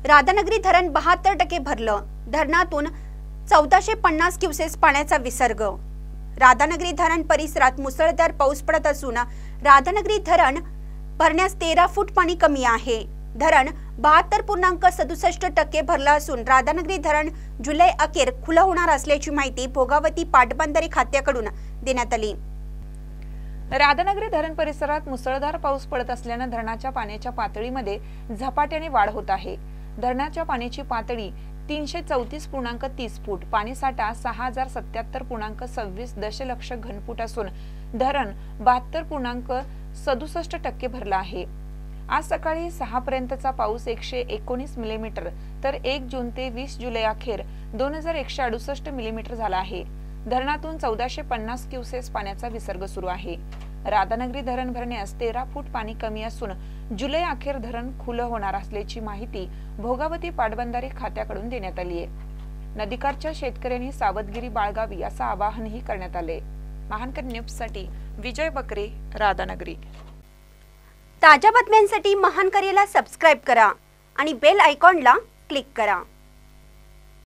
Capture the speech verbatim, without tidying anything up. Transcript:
राधानगरी धरण बहात्तर टक्के भरलं। धरणातून चौदाशे पन्नास क्युसेस पाण्याचा विसर्ग। राधानगरी धरण परिसरात मुसळधार पाऊस पडत असून राधानगरी धरण भरण्यास तेरा फूट पाणी कमी आहे। धरण बहात्तर पूर्णांक सदुसष्ट टक्के भरलं असून राधानगरी धरण जुलै अखेर खुलं होणार असल्याची माहिती भोगावती पाटबंधारे खात्याकडून देण्यात आली। राधानगरी धरण परिसरात मुसळधार पाऊस पडत असल्याने धरणाच्या पाण्याच्या पातळीमध्ये झपाट्याने वाढ होत आहे। धरणाच्या पाण्याची पातळी तीनशे चौतीस पूर्णांक तीस फूट, पाणीसाठा सहा हजार सत्याहत्तर पूर्णांक सव्वीस दशलक्ष घनफूट असून धरण बहात्तर पूर्णांक सदुसष्ट टक्के भरला आहे। आज सकाळी सहा पर्यंतचा पाऊस एकशे एकोणीस मिलीमीटर तर एक जून ते वीस जुलै अखेर दोन हजार एकशे अडुसष्ट मिलीमीटर झाला आहे। धरणातून चौदाशे पन्नास क्युसेस पाण्याचा विसर्ग सुरू आहे। राधानगरी धरण भरण्यास तेरा फूट पाणी कमी असून जुलै अखेर धरण खुलं होणार असल्याची माहिती भोगावती पाटबंधारे खात्याकडून देण्यात आली आहे। नदीकाठच्या शेतकऱ्यांनी सावधगिरी बाळगावी असं आवाहनही करण्यात आले। महानकर न्यूजसाठी विजय बकरे, राधानगरी। ताज्या बातम्यांसाठी महानकरेला सबस्क्राइब करा आणि बेल आयकॉनला क्लिक करा।